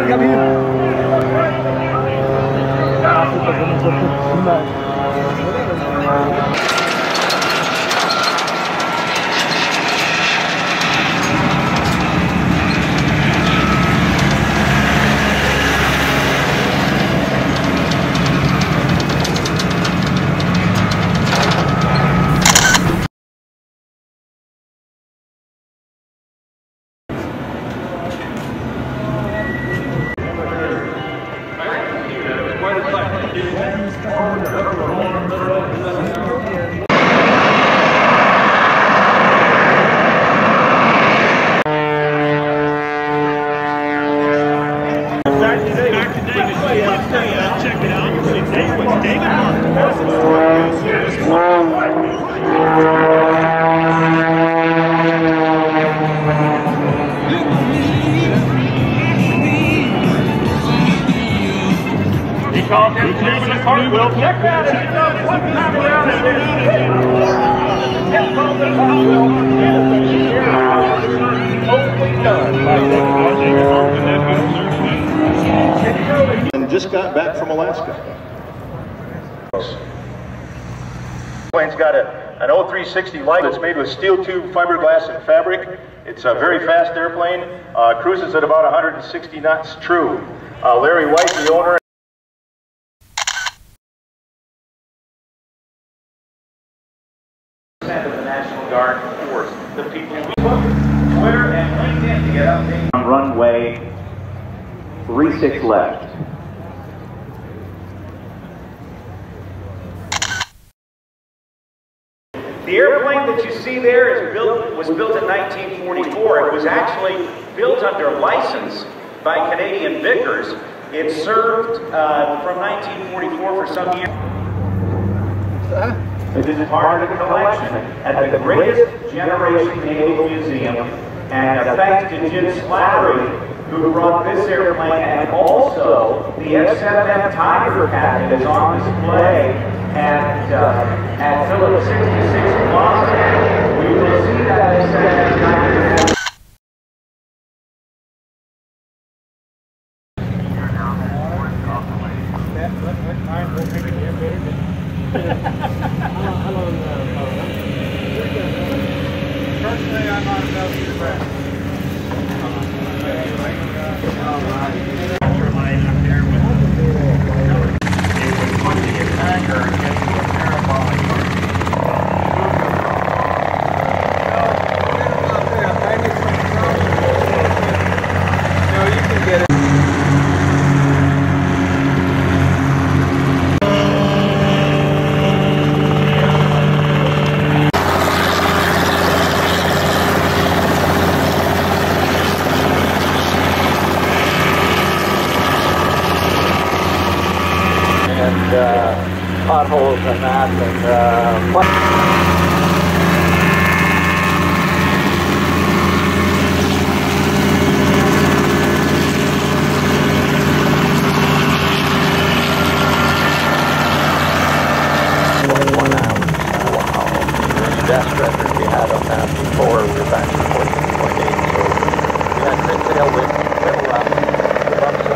And just got back from Alaska. Plane's got an O360 light that's made with steel tube, fiberglass, and fabric. It's a very fast airplane. Cruises at about 160 knots true. Larry White, the owner. Of the National Guard Force. The people Twitter and LinkedIn to get updates. On runway 36 left. The airplane that you see there was built in 1944. It was actually built under license by Canadian Vickers. It served from 1944 for some years. It is part of the collection at the Greatest Generation Naval Museum, and thanks to Jim Slattery, who brought this airplane, and also the F-7F Tiger patent is on display at Phillips 66 Plaza. We will see that F-7F Tiger patent. Personally, I'm not about to be back. Up there with it would put the attacker into a parabolic no, you can get it. Potholes and that, and death record we had on that before we were back to 14.8, so we had good tailwind, little the bumps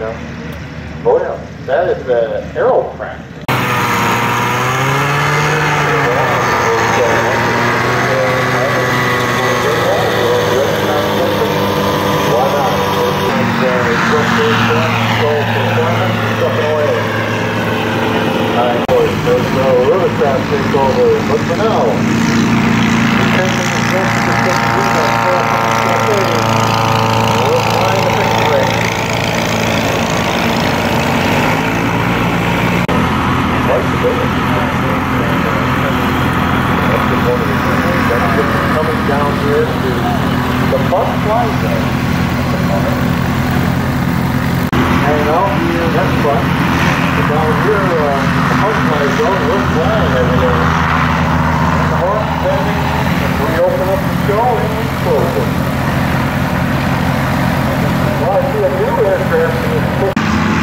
now. Oh yeah, that is the Aerocraft. Why not? Alright, boys, there's no Rivercraft takeover, but for now, we're taking the first to get through that 4 we're flying the picture range. Like the building. That's just one of the things. That's just coming down here to the bus fly zone. Hanging out here, that's fun. But down here, the bus fly zone, we're flying everything. And the horse standing, we open up the show and we close it. Well, I see a new aircraft in this picture.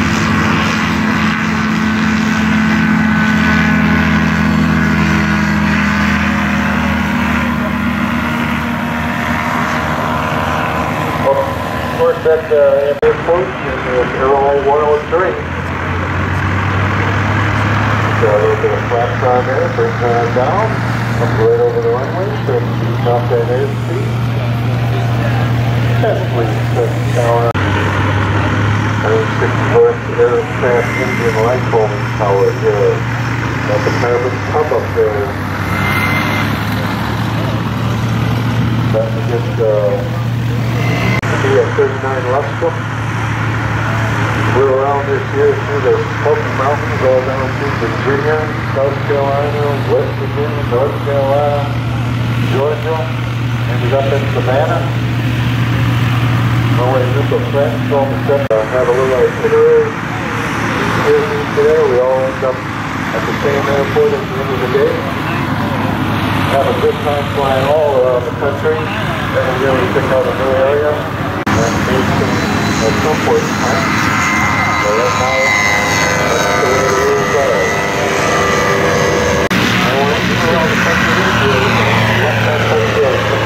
Of course, that airport is Aero 103. Got a little bit of flaps on there, brings that down, comes right over the runway, so it's top that airspeed. Test please, tower. 160 horse aircraft engine light foaming power here. Got the carbon tub up there. Starting to get be at 39 Lustrum. We're around this year through the Smoky Mountains, all down through Virginia, South Carolina, West Virginia, North Carolina, Georgia, ended up in Savannah. My group of friends told me to have a little itinerary here today. We all end up at the same airport at the end of the day. Have a good time flying all around the country. Then we really pick out a new area. At some point in time, so right now, that's the way the rules are. I want to see all the country is let that whole go.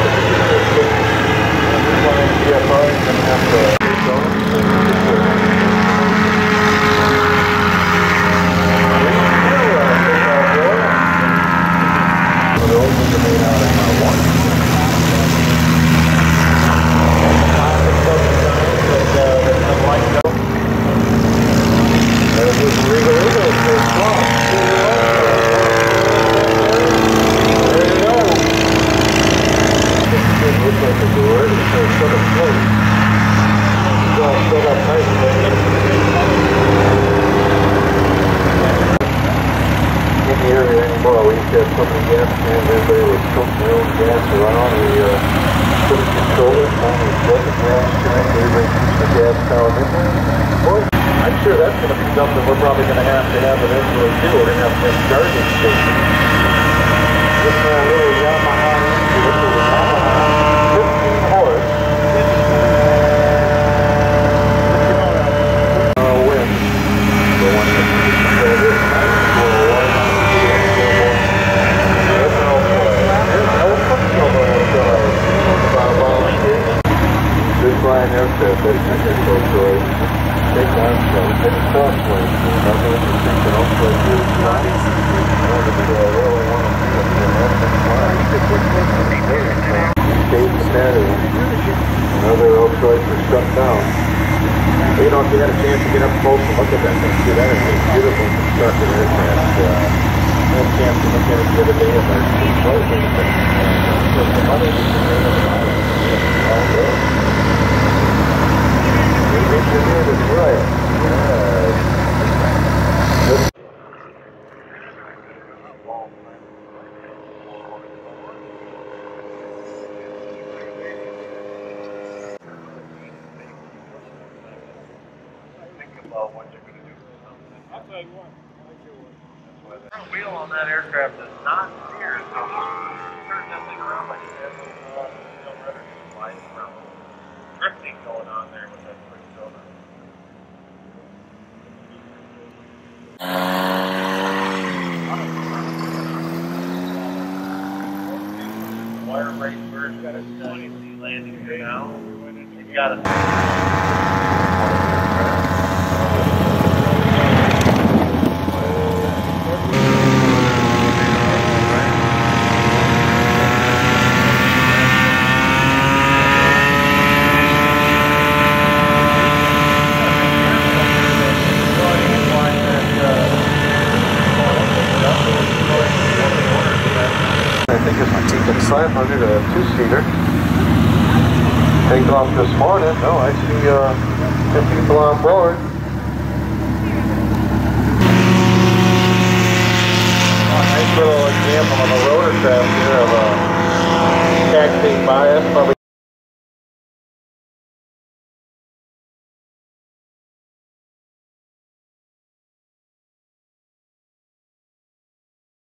Every one of the CFRs is going to have to go. I'm sure that's going to be something we're probably going to have eventually too. We're going to have to have charging stations. This little Yamaha engine, this is a Yamaha 15 horse. Wind. The one that controlled this nice little one. There's no cooking over outside. Good flying aircraft, that's so good. Take Armstrong, take Crossway, another interesting, but also a huge flight. Really want to see what's going on in flying. State Saturday, another Oaktroyd was shut down. But you know, if you had a chance to get up close and look at that thing, see, that is a beautiful constructed aircraft. I had a chance to look at it the other day at our state flight. The money is all good. Engineered is right. Think about what you're going to do with something. I'll tell you what. The front wheel on that aircraft is not steered, so turn that thing around like it has no rudder sliding around. Drifting going on there with that quick soda. Wire brake first, got a landing here now. You got a 500, a two-seater. Take off this morning. Oh, I see 10 people on board. Nice little example of a rotor shaft here of a cascade bias, probably